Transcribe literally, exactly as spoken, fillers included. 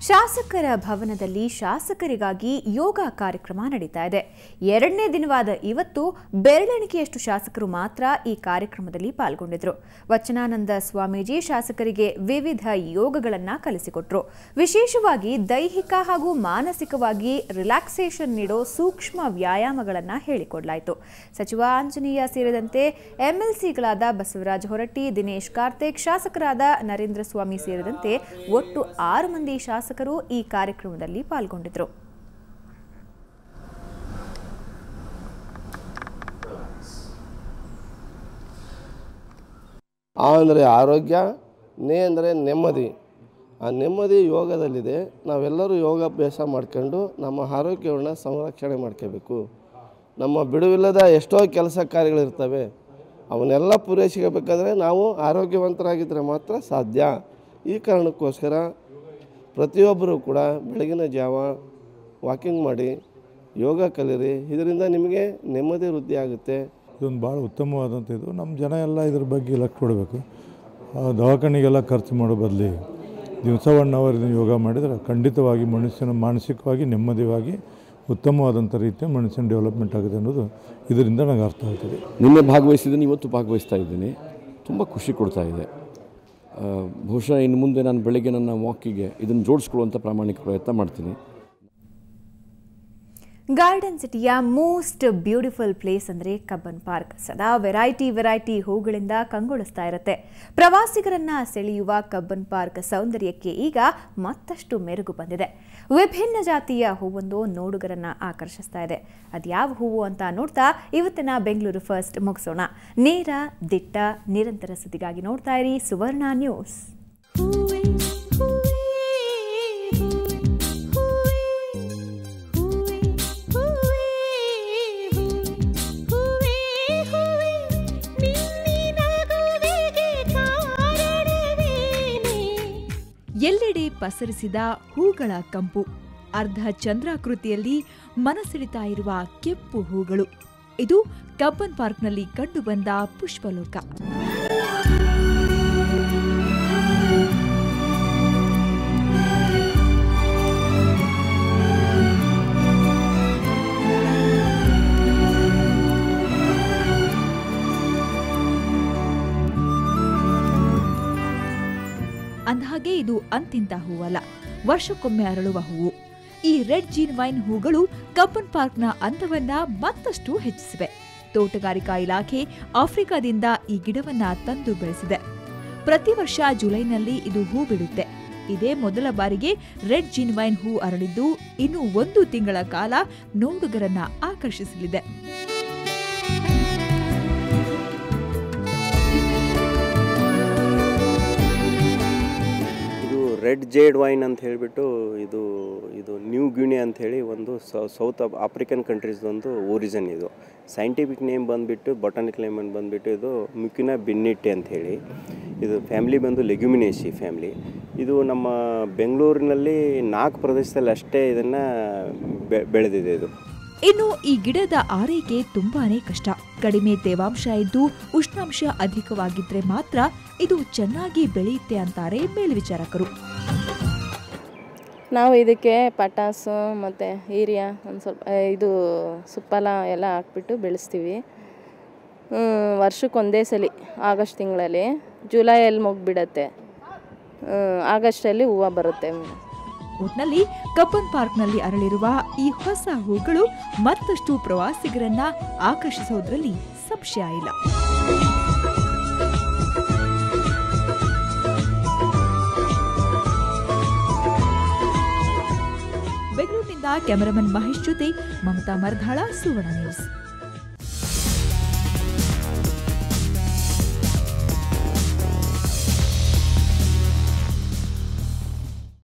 ಶಾಸಕರ ಭವನದಲ್ಲಿ ಶಾಸಕರಿಗಾಗಿ ಯೋಗ ಕಾರ್ಯಕ್ರಮ ನಡೀತಾ ಇದೆ. ಎರಡನೇ ದಿನವಾದ ಇವತ್ತು ಬೆರಳೆಣಿಕೆಯಷ್ಟು ಶಾಸಕರು ಮಾತ್ರ ಈ ಕಾರ್ಯಕ್ರಮದಲ್ಲಿ ಪಾಲ್ಗೊಂಡಿದ್ರು. ವಚನಾನಂದ ಸ್ವಾಮೀಜಿ ಶಾಸಕರಿಗೆ ವಿವಿಧ ಯೋಗಗಳನ್ನು ಕಲಿಸಿಕೊಟ್ರು. ವಿಶೇಷವಾಗಿ ದೈಹಿಕ ಹಾಗೂ ಮಾನಸಿಕವಾಗಿ ರಿಲ್ಯಾಕ್ಸೇಷನ್ ನೀಡೋ ಸೂಕ್ಷ್ಮ ವ್ಯಾಯಾಮಗಳನ್ನು ಹೇಳಿಕೊಡಲಾಯಿತು. ಸಚಿವ ಆಂಜನೇಯ ಸೇರಿದಂತೆ ಎಂಎಲ್ಸಿಗಳಾದ ಬಸವರಾಜ ಹೊರಟ್ಟಿ, ದಿನೇಶ್ ಕಾರ್ತಿಕ್, ಶಾಸಕರಾದ ನರೇಂದ್ರ ಸ್ವಾಮಿ ಸೇರಿದಂತೆ ಒಟ್ಟು ಆರು ಮಂದಿ ಶಾಸಕರು ಈ ಕಾರ್ಯಕ್ರಮದಲ್ಲಿ ಪಾಲ್ಗೊಂಡಿದ್ದರು. ಆ ಅಂದರೆ ಆರೋಗ್ಯ, ನೇ ಅಂದರೆ ನೆಮ್ಮದಿ. ಆ ನೆಮ್ಮದಿ ಯೋಗದಲ್ಲಿದೆ. ನಾವೆಲ್ಲರೂ ಯೋಗಾಭ್ಯಾಸ ಮಾಡ್ಕೊಂಡು ನಮ್ಮ ಆರೋಗ್ಯವನ್ನು ಸಂರಕ್ಷಣೆ ಮಾಡ್ಕೋಬೇಕು. ನಮ್ಮ ಬಿಡುವಿಲ್ಲದ ಎಷ್ಟೋ ಕೆಲಸ ಕಾರ್ಯಗಳಿರ್ತವೆ, ಅವನ್ನೆಲ್ಲ ಪೂರೈಸಬೇಕಂದ್ರೆ ನಾವು ಆರೋಗ್ಯವಂತರಾಗಿದ್ದರೆ ಮಾತ್ರ ಸಾಧ್ಯ. ಈ ಕಾರಣಕ್ಕೋಸ್ಕರ ಪ್ರತಿಯೊಬ್ಬರೂ ಕೂಡ ಬೆಳಗಿನ ಜಾವ ವಾಕಿಂಗ್ ಮಾಡಿ ಯೋಗ ಕಲೀರಿ. ಇದರಿಂದ ನಿಮಗೆ ನೆಮ್ಮದಿ ವೃದ್ಧಿ ಆಗುತ್ತೆ. ಇದೊಂದು ಭಾಳ ಉತ್ತಮವಾದಂಥ ಇದು. ನಮ್ಮ ಜನ ಎಲ್ಲ ಇದ್ರ ಬಗ್ಗೆ ಲಕ್ಷ್ಯ ಕೊಡಬೇಕು. ದವಾಖಾನೆಗೆಲ್ಲ ಖರ್ಚು ಮಾಡೋ ಬದಲಿ ದಿವಸ ಒನ್ ಅವರ್ ಯೋಗ ಮಾಡಿದರೆ ಖಂಡಿತವಾಗಿ ಮನುಷ್ಯನ ಮಾನಸಿಕವಾಗಿ ನೆಮ್ಮದಿಯಾಗಿ ಉತ್ತಮವಾದಂಥ ರೀತಿಯ ಮನುಷ್ಯನ ಡೆವಲಪ್ಮೆಂಟ್ ಆಗುತ್ತೆ ಅನ್ನೋದು ಇದರಿಂದ ನನಗೆ ಅರ್ಥ ಆಗ್ತದೆ. ನಿನ್ನೆ ಭಾಗವಹಿಸಿದ್ದೀನಿ, ಇವತ್ತು ಭಾಗವಹಿಸ್ತಾ ಇದ್ದೀನಿ. ತುಂಬ ಖುಷಿ ಕೊಡ್ತಾ ಇದೆ. ಬಹುಶಃ ಇನ್ನು ಮುಂದೆ ನಾನು ಬೆಳಗ್ಗೆ ನನ್ನ ವಾಕಿಗೆ ಇದನ್ನು ಜೋಡಿಸ್ಕೊಳ್ಳುವಂಥ ಪ್ರಾಮಾಣಿಕ ಪ್ರಯತ್ನ ಮಾಡ್ತೀನಿ. ಗಾರ್ಡನ್ ಸಿಟಿಯ ಮೋಸ್ಟ್ ಬ್ಯೂಟಿಫುಲ್ ಪ್ಲೇಸ್ ಅಂದರೆ ಕಬ್ಬನ್ ಪಾರ್ಕ್. ಸದಾ ವೆರೈಟಿ ವೆರೈಟಿ ಹೂಗಳಿಂದ ಕಂಗೊಳಿಸ್ತಾ ಇರುತ್ತೆ. ಪ್ರವಾಸಿಗರನ್ನ ಸೆಳೆಯುವ ಕಬ್ಬನ್ ಪಾರ್ಕ್ ಸೌಂದರ್ಯಕ್ಕೆ ಈಗ ಮತ್ತಷ್ಟು ಮೆರುಗು ಬಂದಿದೆ. ವಿಭಿನ್ನ ಜಾತಿಯ ಹೂವೊಂದು ನೋಡುಗರನ್ನ ಆಕರ್ಷಿಸ್ತಾ ಇದೆ. ಅದ್ಯಾವ ಹೂವು ಅಂತ ನೋಡ್ತಾ ಇವತ್ತಿನ ಬೆಂಗಳೂರು ಫಸ್ಟ್ ಮುಗಿಸೋಣ. ನೇರ, ದಿಟ್ಟ, ನಿರಂತರ ಸುದ್ದಿಗಾಗಿ ನೋಡ್ತಾ ಇರಿ ಸುವರ್ಣ ನ್ಯೂಸ್. ಎಲ್ಲೆಡೆ ಪಸರಿಸಿದ ಹೂಗಳ ಕಂಪು, ಅರ್ಧ ಚಂದ್ರಾಕೃತಿಯಲ್ಲಿ ಮನಸೆಳಿತಾ ಇರುವ ಕೆಂಪು ಹೂಗಳು. ಇದು ಕಬ್ಬನ್ ಪಾರ್ಕ್ನಲ್ಲಿ ಕಂಡುಬಂದ ಪುಷ್ಪಲೋಕ. ಅಂದಹಾಗೆ ಇದು ಅಂತಿಂತ ಹೂವಲ್ಲ, ವರ್ಷಕ್ಕೊಮ್ಮೆ ಅರಳುವ ಹೂವು. ಈ ರೆಡ್ ಜೀನ್ ವೈನ್ ಹೂಗಳು ಕಬ್ಬನ್ ಪಾರ್ಕ್ನ ಅಂದವನ್ನ ಮತ್ತಷ್ಟು ಹೆಚ್ಚಿಸಿವೆ. ತೋಟಗಾರಿಕಾ ಇಲಾಖೆ ಆಫ್ರಿಕಾದಿಂದ ಈ ಗಿಡವನ್ನ ತಂದು ಬೆಳೆಸಿದೆ. ಪ್ರತಿ ವರ್ಷ ಜುಲೈನಲ್ಲಿ ಇದು ಹೂ ಬಿಡುತ್ತೆ. ಇದೇ ಮೊದಲ ಬಾರಿಗೆ ರೆಡ್ ಜೀನ್ ವೈನ್ ಹೂ ಅರಳಿದ್ದು ಇನ್ನು ಒಂದು ತಿಂಗಳ ಕಾಲ ನೋಡುಗರನ್ನ ಆಕರ್ಷಿಸಲಿದೆ. ರೆಡ್ ಜೇಡ್ ವೈನ್ ಅಂತ ಹೇಳಿಬಿಟ್ಟು ಇದು ಇದು ನ್ಯೂ ಗ್ಯೂನಿ ಅಂಥೇಳಿ ಒಂದು ಸೌತ್ ಆಫ್ರಿಕನ್ ಕಂಟ್ರೀಸ್ದೊಂದು ಒರಿಜಿನ್. ಇದು ಸೈಂಟಿಫಿಕ್ ನೇಮ್ ಬಂದುಬಿಟ್ಟು ಬೊಟಾನಿಕಲ್ ನೇಮ್ ಬಂದುಬಿಟ್ಟು ಇದು ಮುಕಿನಾ ಬಿನ್ನಿಟ್ಟೆ ಅಂಥೇಳಿ. ಇದು ಫ್ಯಾಮಿಲಿ ಬಂದು ಲೆಗ್ಯುಮಿನೇಸಿ ಫ್ಯಾಮಿಲಿ. ಇದು ನಮ್ಮ ಬೆಂಗಳೂರಿನಲ್ಲಿ ನಾಲ್ಕು ಪ್ರದೇಶದಲ್ಲಿ ಅಷ್ಟೇ ಇದನ್ನು ಬೆಳೆದಿದೆ. ಇದು ಇನ್ನು ಈ ಗಿಡದ ಆರೈಕೆ ತುಂಬಾನೇ ಕಷ್ಟ. ಕಡಿಮೆ ತೇವಾಂಶ ಇದ್ದು ಉಷ್ಣಾಂಶ ಅಧಿಕವಾಗಿದ್ರೆ ಮಾತ್ರ ಇದು ಚೆನ್ನಾಗಿ ಬೆಳೆಯುತ್ತೆ ಅಂತಾರೆ ಮೇಲ್ವಿಚಾರಕರು. ನಾವು ಇದಕ್ಕೆ ಪಟಾಸು ಮತ್ತು ಹೀರಿಯಾ ಒಂದು ಸ್ವಲ್ಪ ಇದು ಸುಪ್ಪಲ ಎಲ್ಲ ಹಾಕ್ಬಿಟ್ಟು ಬೆಳೆಸ್ತೀವಿ. ವರ್ಷಕ್ಕೆ ಒಂದೇ ಸಲ ಆಗಸ್ಟ್ ತಿಂಗಳಲ್ಲಿ, ಜುಲೈಯಲ್ಲಿ ಮುಗಿಬಿಡತ್ತೆ, ಆಗಸ್ಟಲ್ಲಿ ಹೂವು ಬರುತ್ತೆ. ಒಟ್ನಲ್ಲಿ ಕಬ್ಬನ್ ಪಾರ್ಕ್ನಲ್ಲಿ ಅರಳಿರುವ ಈ ಹೊಸ ಹೂಗಳು ಮತ್ತಷ್ಟು ಪ್ರವಾಸಿಗರನ್ನ ಆಕರ್ಷಿಸೋದ್ರಲ್ಲಿ ಸಂಶಯ ಇಲ್ಲ. ಬೆಂಗಳೂರಿನಿಂದ ಕ್ಯಾಮರಾಮನ್ ಮಹೇಶ್ ಜೊತೆ ಮಮತಾ ಮರ್ಧಾಳ, ಸುವರ್ಣ ನ್ಯೂಸ್.